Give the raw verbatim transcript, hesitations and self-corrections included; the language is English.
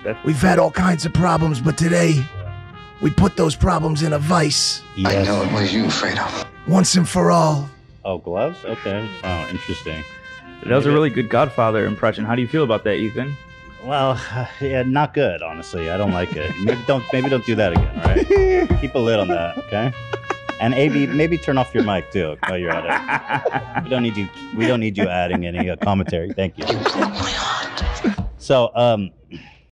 That's... We've had all kinds of problems, but today we put those problems in a vice. Yes. I know it was you, Fredo. Once and for all. Oh, gloves? Okay. Oh, interesting. That was a really good Godfather impression. How do you feel about that, Ethan? Well, uh, yeah, not good, honestly. I don't like it. Maybe don't maybe don't do that again, all right? Keep a lid on that, okay? And A B, maybe turn off your mic too while you're at it. We don't need you. We don't need you adding any uh, commentary. Thank you. So, um,